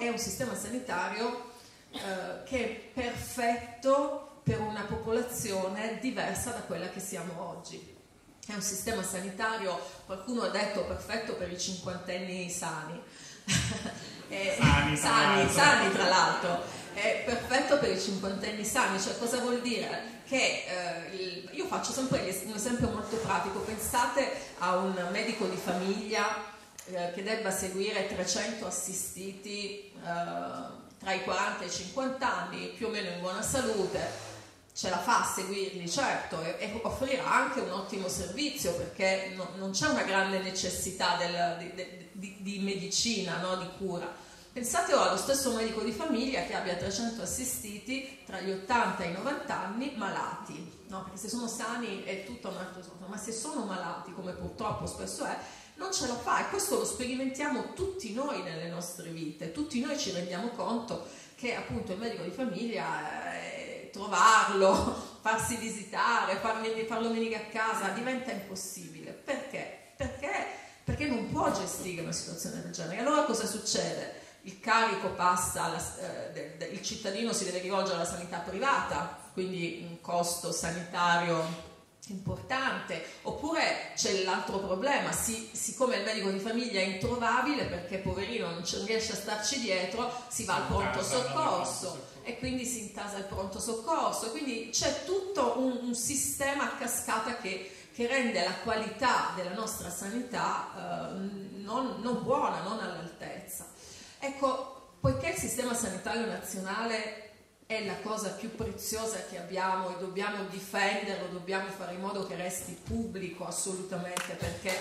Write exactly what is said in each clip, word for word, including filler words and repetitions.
è un sistema sanitario eh, che è perfetto per una popolazione diversa da quella che siamo oggi. È un sistema sanitario, qualcuno ha detto, perfetto per i cinquantenni sani. eh, sani, tra sani, sani tra l'altro. È perfetto per i cinquantenni sani, cioè cosa vuol dire? Che eh, il, io faccio sempre un esempio molto pratico. Pensate a un medico di famiglia eh, che debba seguire trecento assistiti eh, tra i quaranta e i cinquanta anni, più o meno in buona salute. Ce la fa a seguirli, certo, e, e offrirà anche un ottimo servizio, perché no, non c'è una grande necessità del, di, di, di medicina, no, di cura. Pensate allo stesso medico di famiglia che abbia trecento assistiti tra gli ottanta e i novanta anni malati, no? Perché se sono sani è tutto un altro discorso, ma se sono malati, come purtroppo spesso è, non ce la fa, e questo lo sperimentiamo tutti noi nelle nostre vite. Tutti noi ci rendiamo conto che appunto il medico di famiglia è, trovarlo, farsi visitare, farmi, farlo venire a casa diventa impossibile. Perché? Perché? Perché non può gestire una situazione del genere. Allora cosa succede? Il carico passa, alla, eh, de, de, il cittadino si deve rivolgere alla sanità privata, quindi un costo sanitario importante, oppure c'è l'altro problema, si, siccome il medico di famiglia è introvabile perché poverino non riesce a starci dietro, si va al pronto soccorso e quindi si intasa il pronto soccorso, e quindi c'è tutto un, un sistema a cascata che, che rende la qualità della nostra sanità eh, non, non buona, non all'altezza. Ecco, poiché il sistema sanitario nazionale è la cosa più preziosa che abbiamo e dobbiamo difenderlo, dobbiamo fare in modo che resti pubblico assolutamente, perché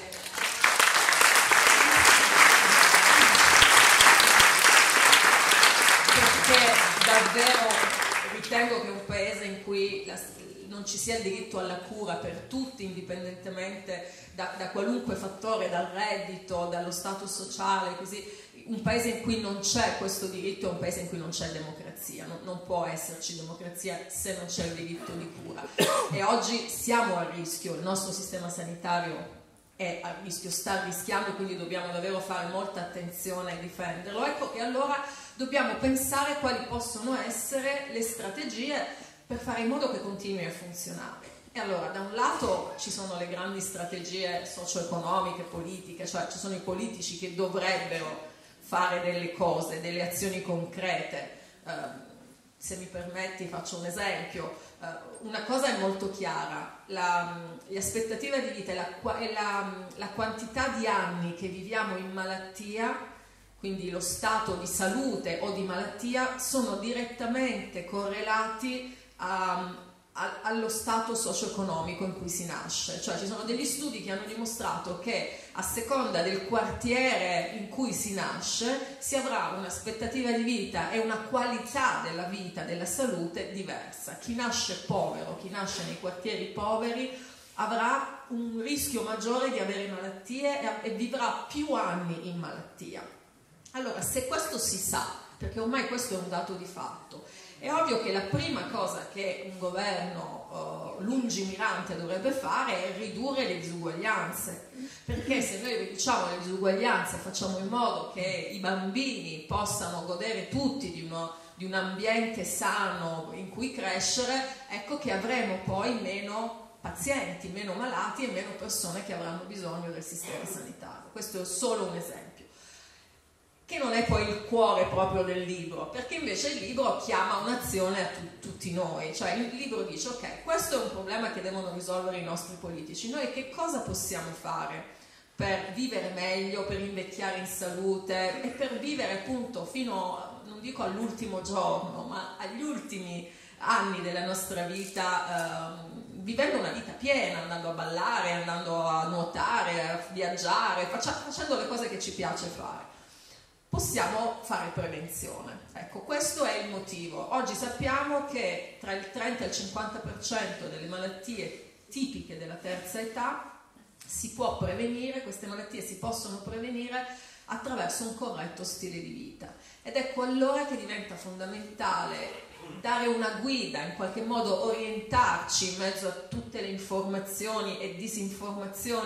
perché davvero ritengo che un paese in cui la, non ci sia il diritto alla cura per tutti, indipendentemente da, da qualunque fattore, dal reddito, dallo status sociale, così, un paese in cui non c'è questo diritto è un paese in cui non c'è democrazia, non, non può esserci democrazia se non c'è il diritto di cura. E oggi siamo a rischio, il nostro sistema sanitario è a rischio, sta rischiando, quindi dobbiamo davvero fare molta attenzione e difenderlo. Ecco che allora dobbiamo pensare quali possono essere le strategie per fare in modo che continui a funzionare. E allora, da un lato ci sono le grandi strategie socio-economiche, politiche, cioè ci sono i politici che dovrebbero fare delle cose, delle azioni concrete. Uh, se mi permetti faccio un esempio. Uh, una cosa è molto chiara, la, le aspettative di vita e, la, e la, la quantità di anni che viviamo in malattia, quindi lo stato di salute o di malattia, sono direttamente correlati a allo stato socio-economico in cui si nasce. Cioè ci sono degli studi che hanno dimostrato che a seconda del quartiere in cui si nasce si avrà un'aspettativa di vita e una qualità della vita, della salute diversa. Chi nasce povero, chi nasce nei quartieri poveri avrà un rischio maggiore di avere malattie e vivrà più anni in malattia. Allora, se questo si sa, perché ormai questo è un dato di fatto, è ovvio che la prima cosa che un governo uh, lungimirante dovrebbe fare è ridurre le disuguaglianze, perché se noi riduciamo le disuguaglianze, facciamo in modo che i bambini possano godere tutti di, uno, di un ambiente sano in cui crescere, ecco che avremo poi meno pazienti, meno malati e meno persone che avranno bisogno del sistema sanitario. Questo è solo un esempio, che non è poi il cuore proprio del libro, perché invece il libro chiama un'azione a tu, tutti noi, cioè il libro dice ok, questo è un problema che devono risolvere i nostri politici, noi che cosa possiamo fare per vivere meglio, per invecchiare in salute e per vivere appunto fino, non dico all'ultimo giorno, ma agli ultimi anni della nostra vita, ehm, vivendo una vita piena, andando a ballare, andando a nuotare, a viaggiare, faccia, facendo le cose che ci piace fare. Possiamo fare prevenzione. Ecco, questo è il motivo. Oggi sappiamo che tra il trenta e il cinquanta per cento delle malattie tipiche della terza età si può prevenire, queste malattie si possono prevenire attraverso un corretto stile di vita. Ed ecco allora che diventa fondamentale dare una guida, in qualche modo orientarci in mezzo a tutte le informazioni e disinformazioni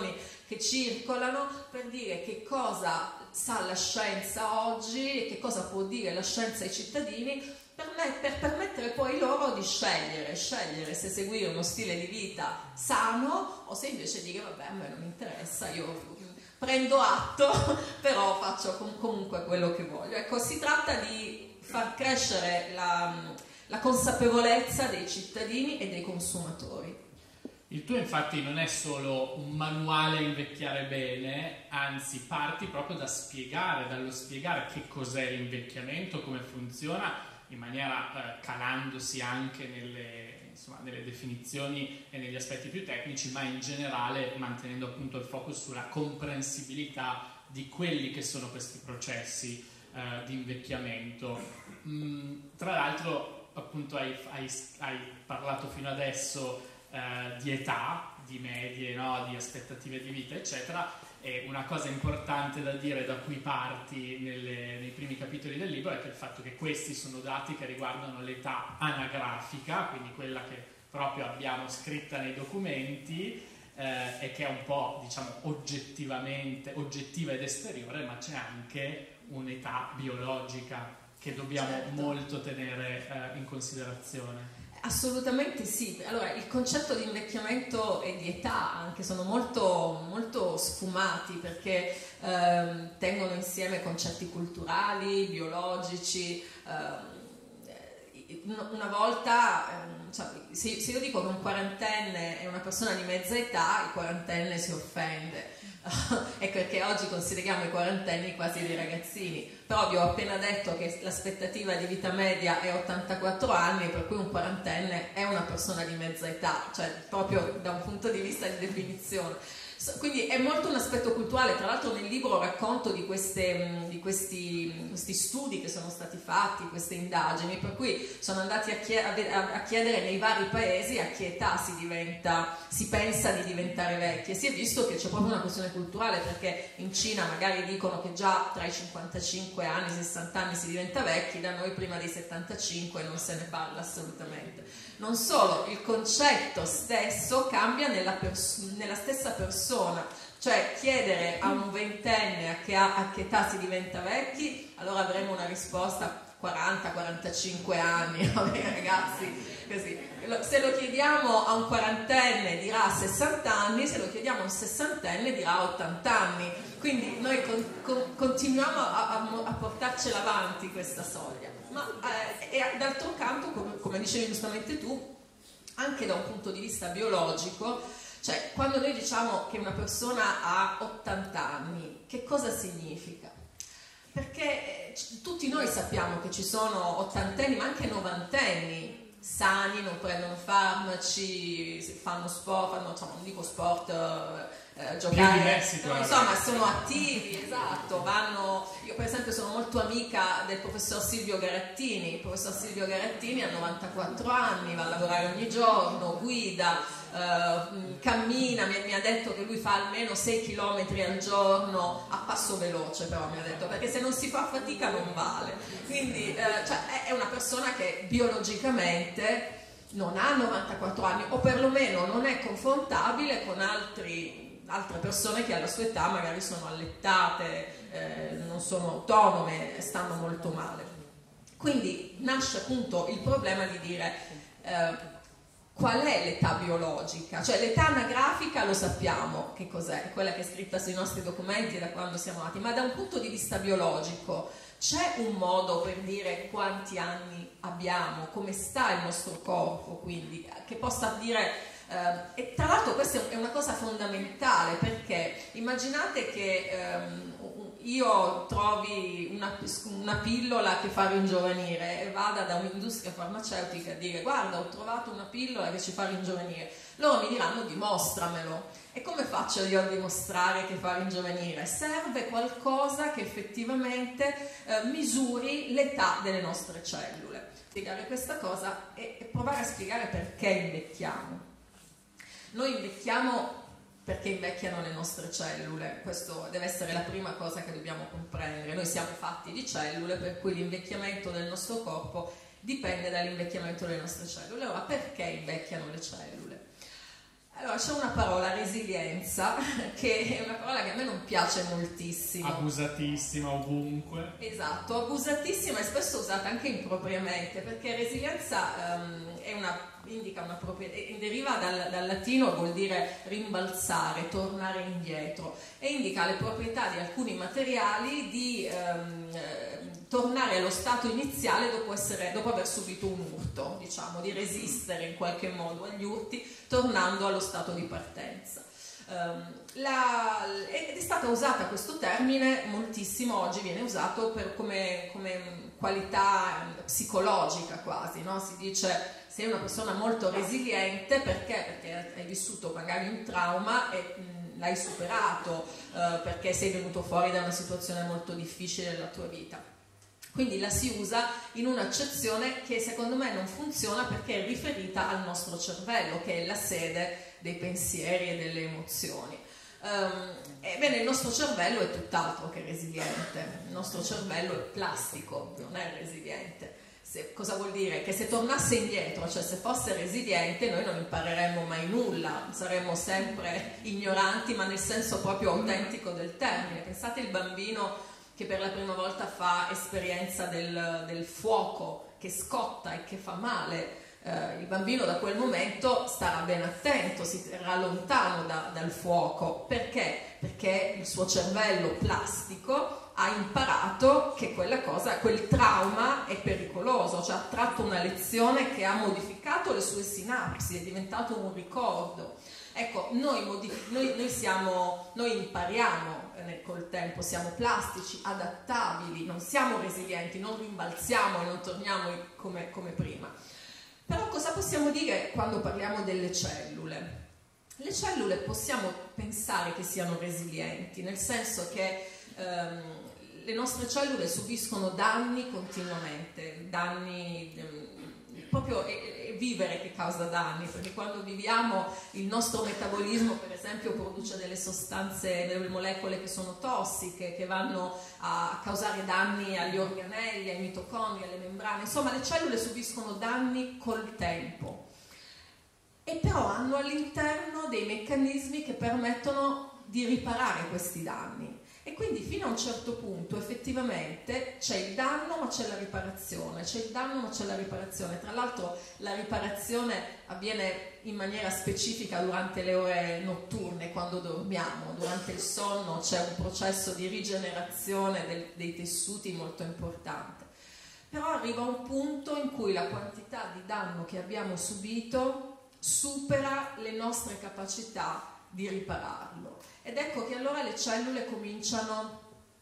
che circolano per dire che cosa sa la scienza oggi e che cosa può dire la scienza ai cittadini, per, me, per permettere poi loro di scegliere, scegliere se seguire uno stile di vita sano o se invece dire vabbè, a me non mi interessa, io prendo atto, però faccio com- comunque quello che voglio. Ecco, si tratta di far crescere la, la consapevolezza dei cittadini e dei consumatori. Il tuo infatti non è solo un manuale invecchiare bene, anzi parti proprio da spiegare, dallo spiegare che cos'è l'invecchiamento, come funziona, in maniera eh, calandosi anche nelle, insomma, nelle definizioni e negli aspetti più tecnici, ma in generale mantenendo appunto il focus sulla comprensibilità di quelli che sono questi processi eh, di invecchiamento. Mm, tra l'altro appunto hai, hai, hai parlato fino adesso eh, di età, di medie, no? Di aspettative di vita eccetera, e una cosa importante da dire da cui parti nelle, nei primi capitoli del libro è che il fatto che questi sono dati che riguardano l'età anagrafica, quindi quella che proprio abbiamo scritta nei documenti eh, e che è un po' diciamo oggettivamente oggettiva ed esteriore, ma c'è anche un'età biologica che dobbiamo certo. molto tenere eh, in considerazione. Assolutamente sì. Allora, il concetto di invecchiamento e di età anche sono molto, molto sfumati perché ehm, tengono insieme concetti culturali, biologici. Ehm, una volta, ehm, cioè, se, se io dico che un quarantenne è una persona di mezza età, il quarantenne si offende. Ecco perché oggi consideriamo i quarantenni quasi dei ragazzini, però vi ho appena detto che l'aspettativa di vita media è ottantaquattro anni, per cui un quarantenne è una persona di mezza età, cioè proprio da un punto di vista di definizione. Quindi è molto un aspetto culturale. Tra l'altro nel libro racconto di, queste, di questi, questi studi che sono stati fatti, queste indagini, per cui sono andati a, chie- a chiedere nei vari paesi a che età si diventa, si pensa di diventare vecchi, e si è visto che c'è proprio una questione culturale, perché in Cina magari dicono che già tra i cinquantacinque anni e i sessanta anni si diventa vecchi, da noi prima dei settantacinque non se ne parla assolutamente. Non solo, il concetto stesso cambia nella, pers- nella stessa persona, cioè chiedere a un ventenne a che, a, a che età si diventa vecchi, allora avremo una risposta quaranta quarantacinque anni, vabbè ragazzi, così. Se lo chiediamo a un quarantenne dirà sessanta anni, se lo chiediamo a un sessantenne dirà ottanta anni, quindi noi con, con, continuiamo a, a, a portarcela avanti questa soglia. Ma eh, e d'altro canto, come, come dicevi giustamente tu, anche da un punto di vista biologico, cioè quando noi diciamo che una persona ha ottanta anni, che cosa significa? Perché eh, tutti noi sappiamo che ci sono ottantenni, ma anche novantenni sani, non prendono farmaci, fanno sport, fanno, insomma, non dico sport, eh, giocare, diversi, no, insomma sono attivi, esatto, vanno. Io per esempio sono molto amica del professor Silvio Garattini. Il professor Silvio Garattini ha novantaquattro anni, va a lavorare ogni giorno, guida, eh, cammina, mi, mi ha detto che lui fa almeno sei chilometri al giorno, a passo veloce però mi ha detto, perché se non si fa fatica non vale, quindi eh, cioè, è una persona che biologicamente non ha novantaquattro anni, o perlomeno non è confrontabile con altri altre persone che alla sua età magari sono allettate, eh, non sono autonome, stanno molto male. Quindi nasce appunto il problema di dire eh, qual è l'età biologica, cioè l'età anagrafica lo sappiamo che cos'è, è quella che è scritta sui nostri documenti da quando siamo nati, ma da un punto di vista biologico c'è un modo per dire quanti anni abbiamo, come sta il nostro corpo, quindi che possa dire. Uh, e tra l'altro questa è una cosa fondamentale, perché immaginate che um, io trovi una, una pillola che fa ringiovanire e vada da un'industria farmaceutica a dire guarda, ho trovato una pillola che ci fa ringiovanire. Loro mi diranno dimostramelo. E come faccio io a dimostrare che fa ringiovanire? Serve qualcosa che effettivamente uh, misuri l'età delle nostre cellule. Spiegare questa cosa e, e provare a spiegare perché invecchiamo. Noi invecchiamo perché invecchiano le nostre cellule, questo deve essere la prima cosa che dobbiamo comprendere. Noi siamo fatti di cellule, per cui l'invecchiamento del nostro corpo dipende dall'invecchiamento delle nostre cellule. Ora, perché invecchiano le cellule? Allora, c'è una parola, resilienza, che è una parola che a me non piace moltissimo. Abusatissima ovunque. Esatto, abusatissima e spesso usata anche impropriamente, perché resilienza um, è una, indica una proprietà, deriva dal, dal latino, vuol dire rimbalzare, tornare indietro, e indica le proprietà di alcuni materiali di um, tornare allo stato iniziale dopo, essere, dopo aver subito un urto, diciamo, di resistere in qualche modo agli urti, tornando allo stato di partenza. Um, la, ed è stata usata questo termine moltissimo, oggi viene usato per, come, come qualità psicologica quasi, no? Si dice sei una persona molto resiliente perché, perché hai vissuto magari un trauma e mh, l'hai superato, uh, perché sei venuto fuori da una situazione molto difficile nella tua vita. Quindi la si usa in un'accezione che secondo me non funziona, perché è riferita al nostro cervello, che è la sede dei pensieri e delle emozioni. Um, ebbene, il nostro cervello è tutt'altro che resiliente, il nostro cervello è plastico, non è resiliente. Se, cosa vuol dire? Che se tornasse indietro, cioè se fosse resiliente, noi non impareremmo mai nulla, saremmo sempre ignoranti, ma nel senso proprio autentico del termine. Pensate il bambino che per la prima volta fa esperienza del, del fuoco che scotta e che fa male. Eh, il bambino da quel momento starà ben attento, si terrà lontano da, dal fuoco. Perché? Perché il suo cervello plastico ha imparato che quella cosa, quel trauma è pericoloso, cioè ha tratto una lezione che ha modificato le sue sinapsi, è diventato un ricordo. Ecco, noi, noi, noi, siamo, noi impariamo eh, col tempo, siamo plastici, adattabili, non siamo resilienti, non rimbalziamo e non torniamo come, come prima. Però cosa possiamo dire quando parliamo delle cellule? Le cellule possiamo pensare che siano resilienti, nel senso che ehm, le nostre cellule subiscono danni continuamente, danni... Ehm, proprio è, è vivere che causa danni, perché quando viviamo il nostro metabolismo per esempio produce delle sostanze, delle molecole che sono tossiche, che vanno a causare danni agli organelli, ai mitocondri, alle membrane, insomma le cellule subiscono danni col tempo, e però hanno all'interno dei meccanismi che permettono di riparare questi danni. E quindi fino a un certo punto effettivamente c'è il danno ma c'è la riparazione, c'è il danno ma c'è la riparazione. Tra l'altro la riparazione avviene in maniera specifica durante le ore notturne, quando dormiamo. Durante il sonno c'è un processo di rigenerazione del, dei tessuti molto importante. Però arriva un punto in cui la quantità di danno che abbiamo subito supera le nostre capacità di ripararlo. Ed ecco che allora le cellule cominciano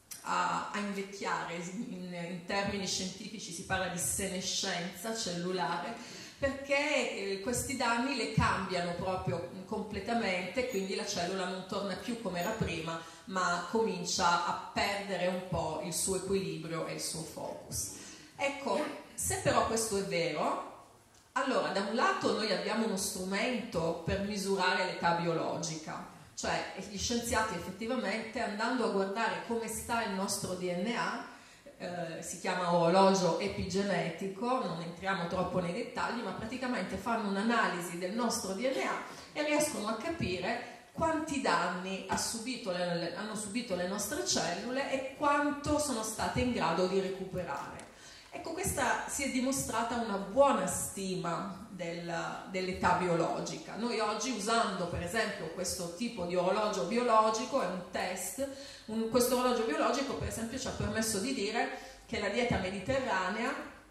a, a invecchiare, in, in termini scientifici si parla di senescenza cellulare, perché eh, questi danni le cambiano proprio completamente, quindi la cellula non torna più come era prima, ma comincia a perdere un po' il suo equilibrio e il suo focus. Ecco, se però questo è vero, allora da un lato noi abbiamo uno strumento per misurare l'età biologica, cioè gli scienziati effettivamente, andando a guardare come sta il nostro D N A, eh, si chiama orologio epigenetico, non entriamo troppo nei dettagli, ma praticamente fanno un'analisi del nostro D N A e riescono a capire quanti danni ha subito le, le, hanno subito le nostre cellule e quanto sono state in grado di recuperare. Ecco, questa si è dimostrata una buona stima del, dell'età biologica. Noi oggi, usando per esempio questo tipo di orologio biologico, è un test, un, questo orologio biologico per esempio ci ha permesso di dire che la dieta mediterranea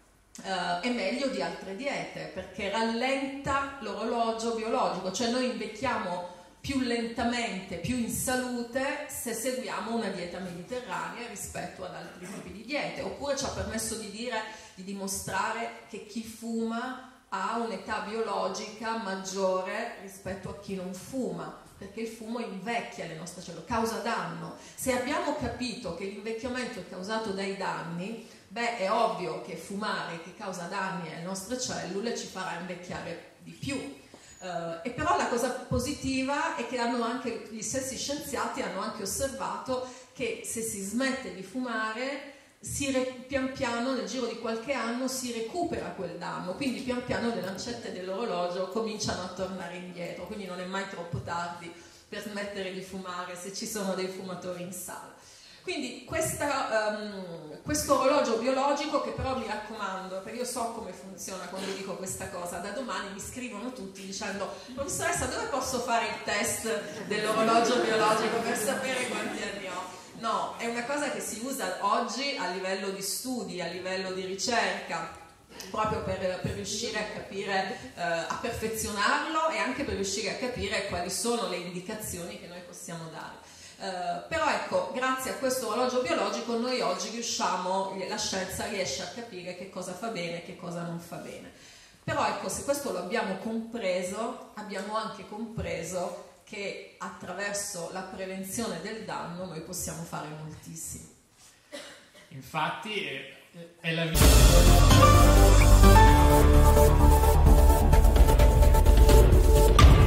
eh, è meglio di altre diete, perché rallenta l'orologio biologico, cioè noi invecchiamo più lentamente, più in salute se seguiamo una dieta mediterranea rispetto ad altri tipi di diete. Oppure ci ha permesso di dire, di dimostrare che chi fuma ha un'età biologica maggiore rispetto a chi non fuma, perché il fumo invecchia le nostre cellule, causa danno. Se abbiamo capito che l'invecchiamento è causato dai danni, beh, è ovvio che fumare, che causa danni alle nostre cellule, ci farà invecchiare di più. Uh, e però la cosa positiva è che hanno anche, gli stessi scienziati hanno anche osservato che se si smette di fumare si re, pian piano nel giro di qualche anno si recupera quel danno, quindi pian piano le lancette dell'orologio cominciano a tornare indietro, quindi non è mai troppo tardi per smettere di fumare se ci sono dei fumatori in sala. Quindi questa, um, questo orologio biologico, che però mi raccomando, perché io so come funziona quando dico questa cosa, da domani mi scrivono tutti dicendo: professoressa, dove posso fare il test dell'orologio biologico per sapere quanti anni ho? No, è una cosa che si usa oggi a livello di studi, a livello di ricerca, proprio per, per riuscire a capire, eh, a perfezionarlo e anche per riuscire a capire quali sono le indicazioni che noi possiamo dare. Uh, però ecco, grazie a questo orologio biologico noi oggi riusciamo, la scienza riesce a capire che cosa fa bene e che cosa non fa bene. Però ecco, se questo lo abbiamo compreso, abbiamo anche compreso che attraverso la prevenzione del danno noi possiamo fare moltissimo. Infatti è, è la vita.